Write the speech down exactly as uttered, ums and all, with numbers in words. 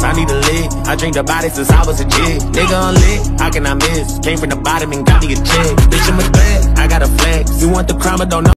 I need a lick. I drink the body since I was a kid. Nigga on lit, how can I miss? Came from the bottom and got me a check. Bitch, I'm a threat, I got a flex. You want the crime, but don't know.